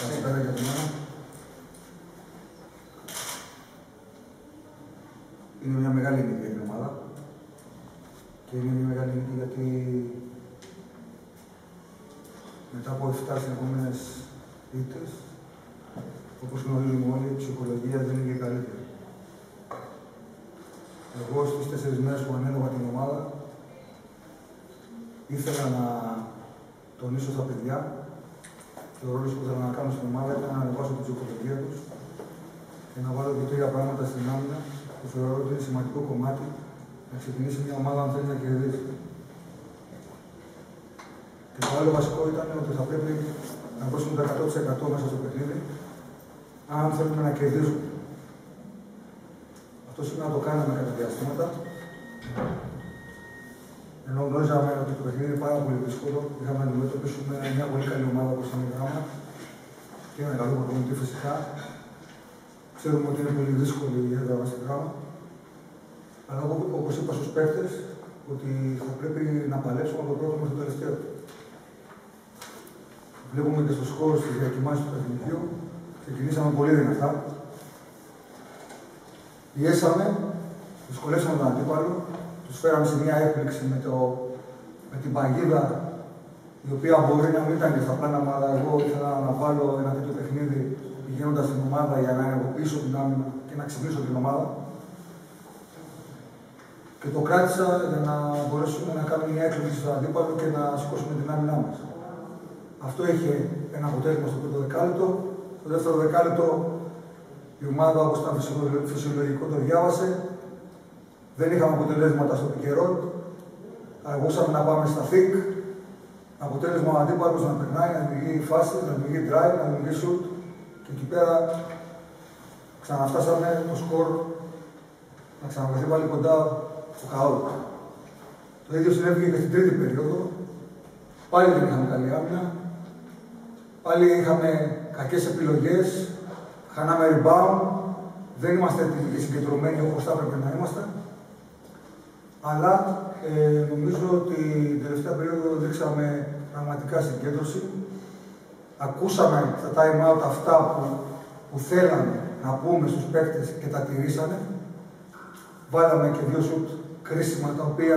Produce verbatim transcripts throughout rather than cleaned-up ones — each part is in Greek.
Καλησπέρα για την μένα. Είναι μια μεγάλη νίκη για την ομάδα. Και είναι μια μεγάλη νίκη γιατί μετά από εφτά συνεχόμενες ήττες, όπως γνωρίζουμε όλοι, η ψυχολογία δεν είναι και καλύτερη. Εγώ στις τέσσερις μέρες που ανέλαβα την ομάδα, ήθελα να τονίσω στα παιδιά και ο ρόλος που ήθελα να κάνω στην ομάδα ήταν να ανεβάσω την ψυχολογία τους και να βάλω και τρία πράγματα στην άμυνα που θεωρώ ότι είναι σημαντικό κομμάτι να ξεκινήσει μια ομάδα αν θέλει να κερδίσει. Και το άλλο βασικό ήταν ότι θα πρέπει να δώσουμε το εκατό τοις εκατό μέσα στο παιχνίδι αν θέλουμε να κερδίζουμε. Αυτό σημαίνει να το κάναμε κατά διαστήματα. Ενώ γνώριζαμε ότι το παιχνίδι είναι πάρα πολύ δύσκολο, είχαμε να αντιμετωπίσουμε μια πολύ καλή ομάδα όπως ήταν η Γράμμα και ένα καλό προπονητή φυσικά. Ξέρουμε ότι είναι πολύ δύσκολη η έδρα στη Γράμμα. Αλλά όπως είπα στους παίκτες, ότι θα πρέπει να παλέψουμε από το πρώτο μέχρι το τελευταίο. Βλέπουμε και στο σκορ στις διακοιμάνσεις του παιχνιδιού, ξεκινήσαμε πολύ δυνατά. Πιέσαμε, δυσκολεύσαμε τον αντίπαλο, τους φέραμε σε μια έκπληξη με, το, με την παγίδα η οποία μπορεί να μην ήταν και στα πλάνα μου, αλλά εγώ ήθελα να βάλω ένα τέτοιο παιχνίδι πηγαίνοντας στην ομάδα για να ενεργοποιήσω την άμυνα και να ξυπνήσω την ομάδα. Και το κράτησα για να μπορέσουμε να κάνουμε μια έκπληξη στον αντίπαλο και να σηκώσουμε την άμυνά μας. Αυτό είχε ένα αποτέλεσμα στο πρώτο δεκάλεπτο. Στο δεύτερο δεκάλεπτο η ομάδα, όπως ήταν φυσιολογικό, το διάβασε. Δεν είχαμε αποτελέσματα στο πικερό. Αργούσαμε να πάμε στα θικ. Αποτέλεσμα ο αντίπαλος να περνάει, να δημιουργεί φάση, να δημιουργεί drive, να δημιουργεί shoot. Και εκεί πέρα ξαναφτάσαμε το σκορ να ξαναβρεθεί πάλι κοντά στο χαό. Το ίδιο συνέβη και στην τρίτη περίοδο. Πάλι δεν είχαμε καλή άμυνα. Πάλι είχαμε κακές επιλογές. Χάναμε rebound. Δεν είμαστε έτοιμοι και συγκεντρωμένοι όπως θα έπρεπε να είμαστε. Αλλά ε, νομίζω ότι την τελευταία περίοδο δείξαμε πραγματικά συγκέντρωση. Ακούσαμε στα time out αυτά που, που θέλαμε να πούμε στους παίκτες και τα τηρήσανε. Βάλαμε και δύο σουτ κρίσιμα τα οποία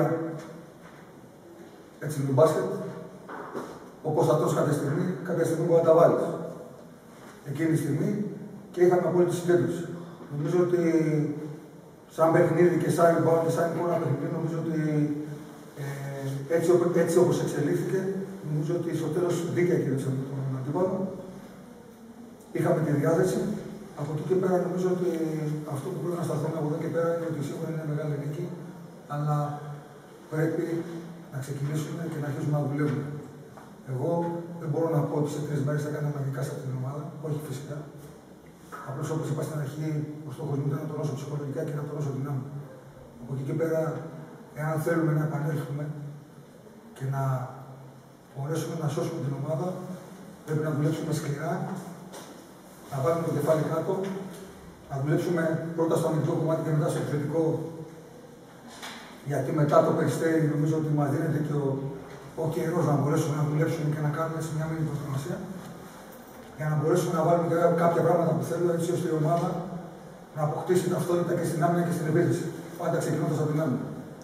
έτσι είναι το μπάσκετ. Όπως θα τρως κάποια στιγμή, κάποια στιγμή μπορεί να τα βάλεις. Εκείνη τη στιγμή και είχαμε απόλυτη συγκέντρωση. Νομίζω ότι σαν παιχνίδι και σαν rebound και σαν εικόνα παιχνίδι, νομίζω ότι ε, έτσι, έτσι όπως εξελίχθηκε, νομίζω ότι στο τέλος δίκαια κερδίσαμε τον αντίπαλο. Είχαμε τη διάθεση. Από εκεί και πέρα νομίζω ότι αυτό που πρέπει να σταθούμε από εδώ και πέρα είναι ότι σίγουρα είναι μεγάλη νίκη, αλλά πρέπει να ξεκινήσουμε και να αρχίσουμε να δουλεύουμε. Εγώ δεν μπορώ να πω ότι σε τρεις μέρες θα κάνω μαγικά σε αυτήν την ομάδα, όχι φυσικά. Απλώς όπως είπα στην αρχή, ο στόχος μου ήταν να τονώσω ψυχολογικά και να τονώσω δυνάμει. Από εκεί και πέρα, εάν θέλουμε να επανέλθουμε και να μπορέσουμε να σώσουμε την ομάδα, πρέπει να δουλέψουμε σκληρά, να βάλουμε το κεφάλι κάτω, να δουλέψουμε πρώτα στο αμυντικό κομμάτι και μετά στο επιθετικό. Γιατί μετά το Περιστέρι νομίζω ότι μας δίνεται και ο, ο καιρός να μπορέσουμε να δουλέψουμε και να κάνουμε σε μια μήνυ προετοιμασία. Για να μπορέσουμε να βάλουμε και κάποια πράγματα που θέλουμε έτσι ώστε η ομάδα να αποκτήσει ταυτότητα και στην άμυνα και στην επίθεση. Πάντα ξεκινώντας από την άμυνα.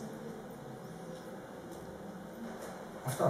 Αυτά.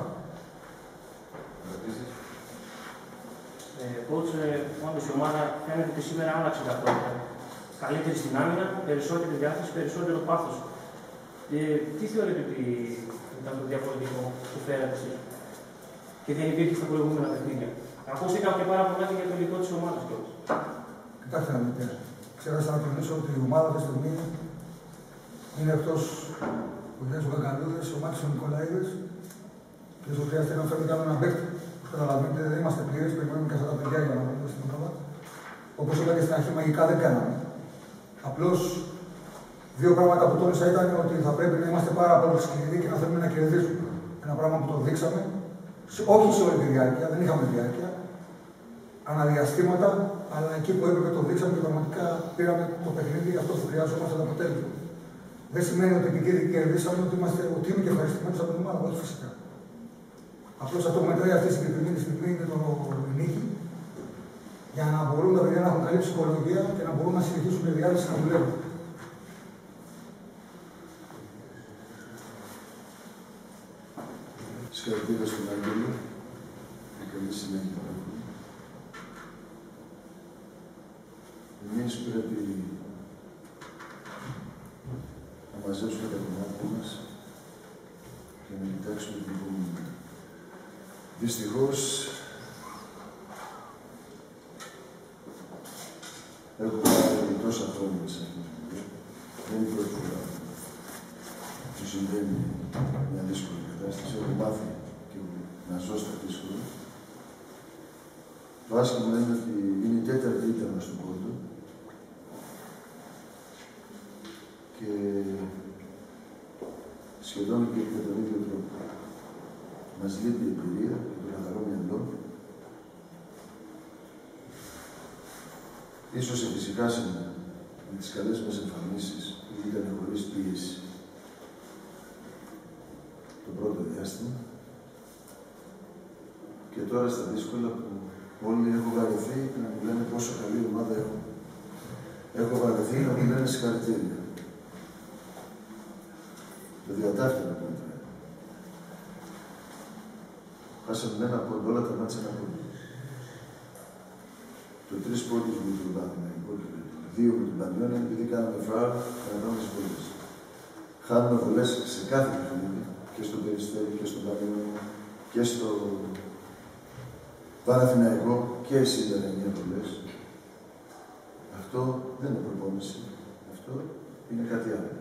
Coach, όντως η ομάδα φαίνεται ότι σήμερα άλλαξε ταυτότητα. Καλύτερη στην άμυνα, περισσότερη διάθεση, περισσότερο πάθος. Ε, τι θεωρείτε ότι ήταν το διαφορετικό που φέρατε εσείς και δεν υπήρχε στα προηγούμενα παιχνίδια? Ακούστηκαν και πάρα πολλά για το υλικό της ομάδας κιόλας. Κοιτάξτε να δείτε. Ξέχασα να τονίσω ότι η ομάδα αυτή τη στιγμή είναι εκτός ο Γιάννης Γαγκαλούδης, ο Μάκης ο Νικολαίδης και όσο χρειάζεται να φέρουμε κάνω ένα παίκτη. Όπως καταλαβαίνετε, δεν είμαστε πλήρες, περιμένουμε και αυτά τα παιδιά για να βγούμε στην ομάδα. Όπως είπα και στην αρχή, μαγικά δεν κάναμε. Απλώς δύο πράγματα που τόνισα ήταν ότι θα πρέπει να είμαστε πάρα πολύ σκληροί και να θέλουμε να κερδίσουμε. Ένα πράγμα που το δείξαμε, όχι σε όλη τη διάρκεια, δεν είχαμε διάρκεια, αναδιαστήματα, αλλά εκεί που έπρεπε το δείξαμε και πραγματικά πήραμε το παιχνίδι για αυτό που χρειάζομαστε το αποτέλεσμα. Δεν σημαίνει ότι επειδή κερδίσαμε ότι, είμαστε, ότι είμαι και ευχαριστημένος από την ομάδα, όχι φυσικά. Απλώς αυτό που μετράει αυτή τη συγκεκριμένη στιγμή είναι το νίκη για να μπορούν τα παιδιά να έχουν καλή ψυχολογία και να μπορούν να συνεχίσουν τη διάθεση να δουλεύουν. Συγχαρητήρια στον Άγγελο και καλή συνέχεια. Εμείς πρέπει να μαζέψουμε τα κομμάτια μας και να κοιτάξουμε την επόμενη. Δυστυχώς, έχω πάρει τόσα χρόνια σε αυτό. Δεν είναι η πρώτη φορά που συμβαίνει μια δύσκολη κατάσταση. Έχω μάθει και να ζω στα δύσκολα. Το άσχημο είναι ότι είναι η τέταρτη ήττα μας στον κόσμο και σχεδόν και με τον ίδιο τρόπο. Μας λείπει η εμπειρία και το καθαρό μυαλό. Ίσως εφησυχάσαμε με τις καλές μας εμφανίσεις που ήταν χωρίς πίεση το πρώτο διάστημα και τώρα στα δύσκολα που όλοι έχω βαρεθεί να μου λένε πόσο καλή ομάδα έχω. Έχω βαρεθεί να μου λένε συγχαρητήρια. Το διατάφτει να πούμε. Χάσαμε ένα πόντο, όλα τα μάτια ένα πόντο. Το τρεις πόντους με τον Παναθηναϊκό και δύο με τον Πανιώνα, επειδή κάναμε φάουλ, κρατάμε τις βολές. Χάνουμε βολές σε κάθε παιχνίδι, και στο Περιστέρι και στον Πανιώνα και στο Παναθηναϊκό και εσύ ήταν εννιά βολές. Αυτό δεν είναι προπόνηση. Αυτό είναι κάτι άλλο.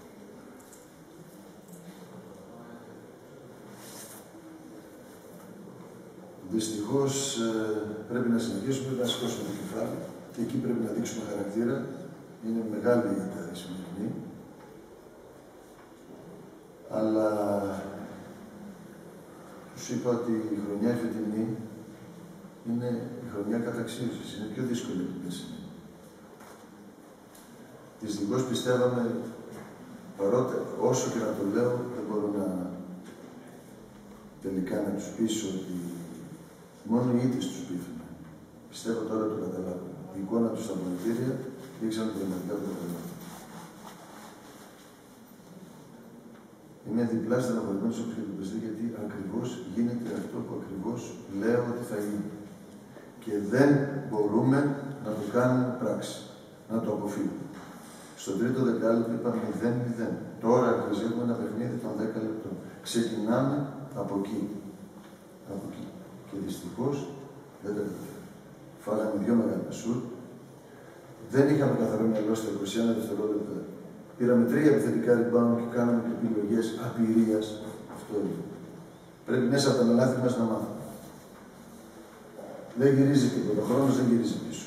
Δυστυχώς πρέπει να συνεχίσουμε, πρέπει να σηκώσουμε το κεφάλι και εκεί πρέπει να δείξουμε χαρακτήρα. Είναι μεγάλη η ήττα η σημερινή. Αλλά τους είπα ότι η χρονιά η φετινή είναι η χρονιά καταξίωσης. Είναι πιο δύσκολη από την περσινή. Δυστυχώς πιστεύαμε, παρότι όσο και να το λέω, δεν μπορώ να τελικά να τους πείσω ότι μόνο οι ήττες τους πείθουν. Πιστεύω τώρα το καταλάβω. Η εικόνα τους στα πολιτήρια δείξαν πραγματικά το καταλάβω. Είμαι διπλά στεναχωρημένος όπως και το παιδί, γιατί ακριβώς γίνεται αυτό που ακριβώς λέω ότι θα γίνει. Και δεν μπορούμε να το κάνουμε πράξη, να το αποφύγουμε. Στο τρίτο δεκάλεπτο είπαμε μηδέν μηδέν. Τώρα ακριβώς ένα παιχνίδι των δέκα λεπτών. Ξεκινάμε από εκεί. Από εκεί. Και δυστυχώς δεν τα καταφέραμε. Φάγαμε δυο μεγάλα σουτ. Δεν είχαμε καθαρό μυαλό στα είκοσι ένα δευτερόλεπτα. Πήραμε τρία επιθετικά rebound και κάναμε και επιλογές απειρίας. Αυτό είναι. Πρέπει μέσα από τα λάθη μας να μάθουμε. Δεν γυρίζει τίποτα. Ο χρόνος δεν γυρίζει πίσω.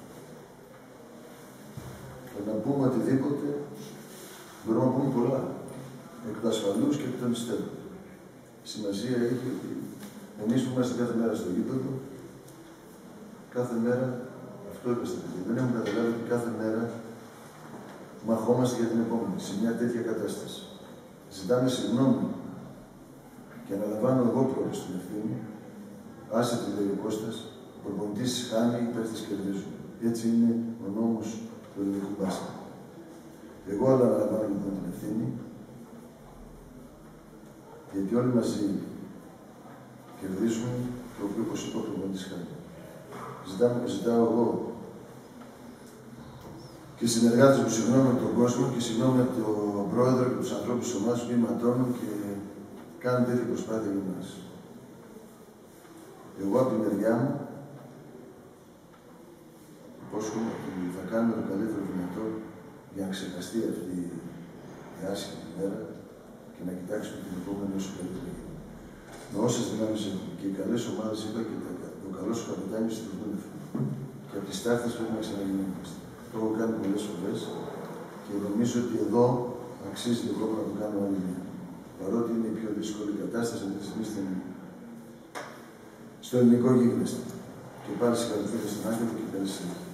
Και να πούμε οτιδήποτε, μπορούμε να πούμε πολλά. Εκ του ασφαλούς και εκ των υστέρων. Σημασία έχει ότι εμείς που είμαστε κάθε μέρα στο γήπεδο, κάθε μέρα αυτό είπα στην παιδιά. Δεν έχουμε καταλάβει ότι κάθε μέρα μαχόμαστε για την επόμενη, σε μια τέτοια κατάσταση. Ζητάμε συγγνώμη και αναλαμβάνω εγώ πρώτος την ευθύνη. Άσε τη λέει ο Κώστας, ο προπονητής χάνει, οι παίκτες κερδίζουν. Έτσι είναι ο νόμος του ελληνικού μπάσκετ. Εγώ αναλαμβάνω λοιπόν την ευθύνη, γιατί όλοι μαζί κερδίζουμε το οποίο, όπως είπα, ο προπονητής χάνει. Ζητάω εγώ και οι συνεργάτες μου συγγνώμη από τον κόσμο και συγγνώμη από τον πρόεδρο και τους ανθρώπους της ομάδας που ηματώνουν και κάνουν τέτοια προσπάθεια για μας. Εγώ από τη μεριά μου υπόσχομαι ότι θα κάνουμε το καλύτερο δυνατό για να ξεχαστεί αυτή η άσχημη μέρα και να κοιτάξουμε την επόμενη όσο καλύτερα γίνεται. Με όσες δυνάμεις έχουμε και οι καλές ομάδες, είπα και ο καλός καπετάνιος στην προπόνηση. Και από τις τάχτες πρέπει να ξαναγινόμαστε. Το έχω κάνει πολλές φορές και νομίζω ότι εδώ αξίζει το κόμμα να το κάνω άλλη μία. Παρότι είναι η πιο δύσκολη κατάσταση αυτή τη στιγμή στην... στο ελληνικό γίγνεσθε. Και πάλι συγχαρητήρια στον Άγγελο και καλή συνέχεια.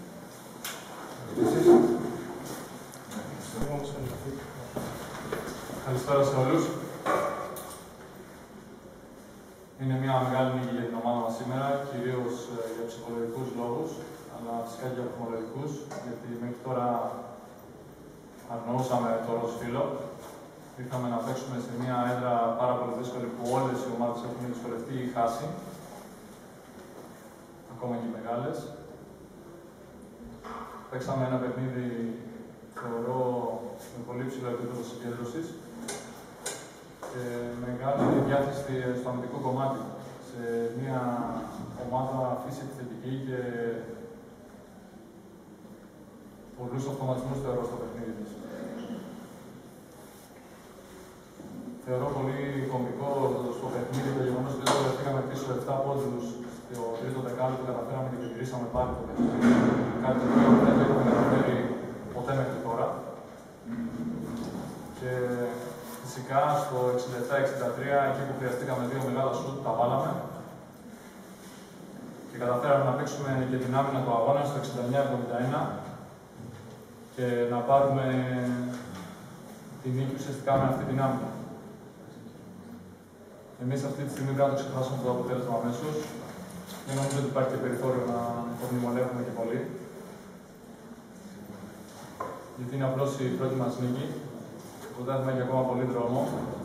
Καλησπέρα σε όλους. Είναι μια μεγάλη νίκη για την ομάδα μας σήμερα, κυρίως για ψυχολογικούς λόγους. φυσικά και για βαθμολογικούς, γιατί μέχρι τώρα αρνούσαμε το ροζ φύλλο. Ήρθαμε να παίξουμε σε μια έδρα πάρα πολύ δύσκολη που όλες οι ομάδες έχουν δυσκολευτεί ή χάσει. Ακόμα και οι μεγάλες. Παίξαμε ένα παιχνίδι, θεωρώ, με πολύ ψηλό επίπεδο συγκέντρωσης και μεγάλη διάθεση στο αμυντικό κομμάτι. Σε μια ομάδα φύση επιθετική και πολλούς αυτοματισμούς θεωρώ στο παιχνίδι της. Θεωρώ πολύ κομβικό στο παιχνίδι το γεγονός ότι όταν βρεθήκαμε πίσω επτά πόντους στο τρίτο δεκάλεπτο και καταφέραμε και διατηρήσαμε πάλι το παιχνίδι. Κάτι το οποίο δεν το έχουμε καταφέρει ποτέ μέχρι τώρα. Και φυσικά στο εξήντα επτά εξήντα τρία, εκεί που χρειαστήκαμε δύο μεγάλα σουτ, τα βάλαμε. Και καταφέραμε να παίξουμε και την άμυνα του αγώνα στο εξήντα εννιά εβδομήντα ένα και να πάρουμε την νίκη ουσιαστικά με αυτή την άμυνα. Εμείς αυτή τη στιγμή πρέπει να το ξεχάσουμε το αποτέλεσμα αμέσως. Δεν νομίζω ότι υπάρχει και περιθώριο να το μνημονεύουμε και πολύ. Γιατί είναι απλώς η πρώτη μας νίκη. Οπότε έχουμε και ακόμα πολύ δρόμο.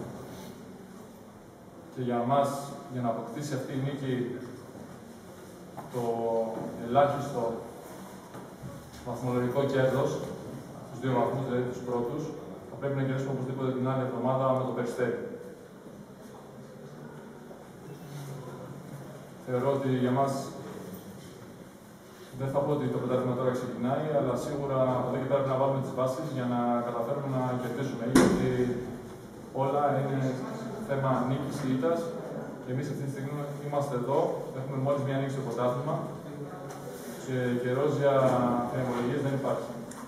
Και για μας, για να αποκτήσει αυτή η νίκη το ελάχιστο βαθμολογικό κέρδος, τους δύο βαθμούς, δηλαδή τους πρώτους, θα πρέπει να κερδίσουμε οπωσδήποτε την άλλη εβδομάδα με το Περιστέρι. Θεωρώ ότι για μας δεν θα πω ότι το πρωτάθλημα τώρα ξεκινάει, αλλά σίγουρα από εδώ και πέρα πρέπει να βάλουμε τις βάσεις για να καταφέρουμε να κερδίσουμε. Γιατί όλα είναι θέμα νίκης ή ήττας και εμείς αυτή τη στιγμή είμαστε εδώ, έχουμε μόλις μία νίκη στο πρωτάθλημα και καιρός για εμβολογίες δεν υπάρχει.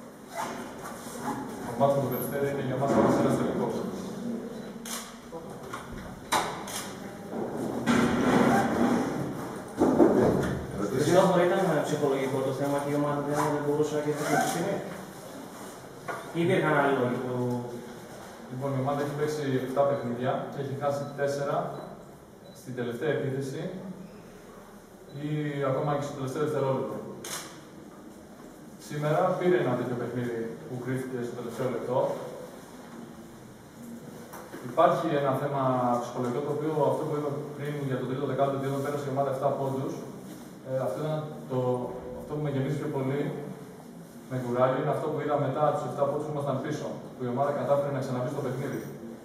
Το μάτι του Περιστέρι είναι για μας ένας τελικός. Το ήταν ψυχολογικό το θέμα και η ομάδα δεν μπορούσε να κερδίσει αυτή τη στιγμή. Ή υπήρχαν άλλοι λόγοι που. Λοιπόν, η ομάδα έχει παίξει επτά παιχνίδια και έχει χάσει τέσσερα στην τελευταία επίθεση ή ακόμα και στο τελευταίο δευτερόλεπτο. Σήμερα πήρε ένα τέτοιο παιχνίδι που κρίθηκε στο τελευταίο λεπτό. Υπάρχει ένα θέμα ψυχολογικό το οποίο αυτό που είπα πριν για το τρίτο δεκάλεπτο, ότι όταν πέρασε η ομάδα επτά πόντους. Ε, αυτό ήταν το, αυτό που με γεμίζει πιο πολύ με κουράγιο, είναι αυτό που είδα μετά τους επτά πόντους που ήμασταν πίσω, που η ομάδα κατάφερε να ξαναμπεί στο παιχνίδι.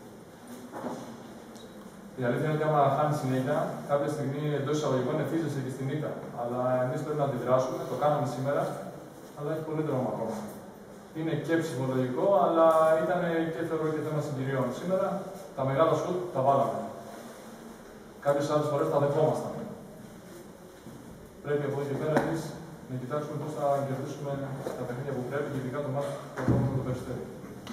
Η αλήθεια είναι ότι άμα χάνει συνέχεια, κάποια στιγμή εντός εισαγωγικών ευθύζεσαι και στην ήττα. Αλλά εμείς πρέπει να αντιδράσουμε, το κάναμε σήμερα, αλλά έχει πολύ δρόμο ακόμα. Είναι και ψυχολογικό, αλλά ήταν και θεωρώ και θέμα συγκυριών. Σήμερα τα μεγάλα σουτ τα βάλαμε. Κάποιες άλλες φορές τα δεχόμασταν. Πρέπει από εκεί και πέρα εμείς να κοιτάξουμε πώς θα κερδίσουμε τα παιχνίδια που πρέπει και ειδικά το μάτι που θα το Περιστέρι.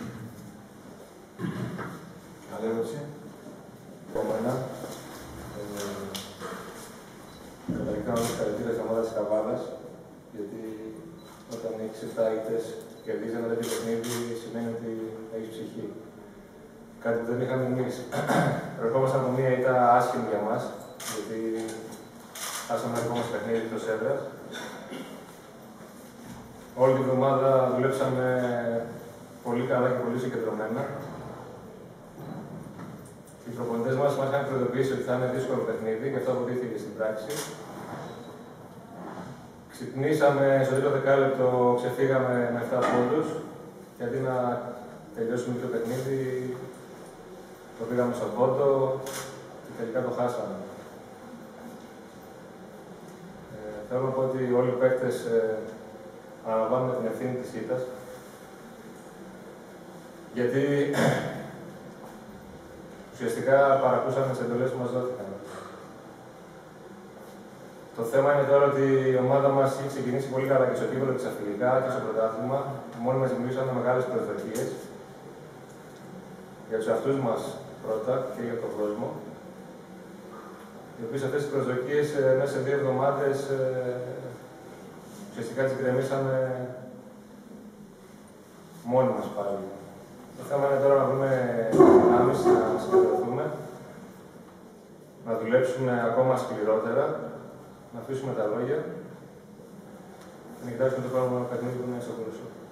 Άλλη ερώτηση. Επόμενα. Καταρχικά να δώσω χαρακτήρα στην ομάδα της Καβάδας, γιατί όταν έχεις επτά ήττες και κερδίζεις ένα τέτοιο παιχνίδι, σημαίνει ότι έχεις ψυχή. Κάτι που δεν είχαμε εμείς. Ερχόμασταν από μία ήττα άσχημη για μας, γιατί χάσαμε ένα δικό μας παιχνίδι εκτός έδρας. Όλη την εβδομάδα δουλέψαμε πολύ καλά και πολύ συγκεντρωμένα. Οι προπονητές μας μας είχαν προειδοποιήσει ότι θα είναι δύσκολο παιχνίδι και αυτό αποδείχθηκε στην πράξη. Ξυπνήσαμε στο τρίτο δεκάλεπτο, ξεφύγαμε με επτά πόντους και αντί να τελειώσουμε το παιχνίδι, το πήγαμε στον πόντο και τελικά το χάσαμε. Ε, θέλω να πω ότι όλοι οι παίκτες ε, αναλαμβάνουν την ευθύνη της ήττας, γιατί ουσιαστικά παρακούσαμε τις εντολές που μας δόθηκαν. Το θέμα είναι τώρα ότι η ομάδα μας έχει ξεκινήσει πολύ καλά και στο κύπελλο της Αφιλικά και στο πρωτάθλημα. Μόνοι μας δημιουργήσαμε μεγάλες προσδοκίες για τους εαυτούς μας πρώτα και για τον κόσμο. Οι οποίες αυτές τις προσδοκίες μέσα σε δύο εβδομάδες ουσιαστικά τις γκρεμίσαμε μόνοι μας πάλι. Το θέμα είναι τώρα να βρούμε δυνάμεις, να συγκεντρωθούμε, να δουλέψουμε ακόμα σκληρότερα, να αφήσουμε τα λόγια νικητάρεις με το πρώτο παιχνίδι που είναι στο Κολοσσό.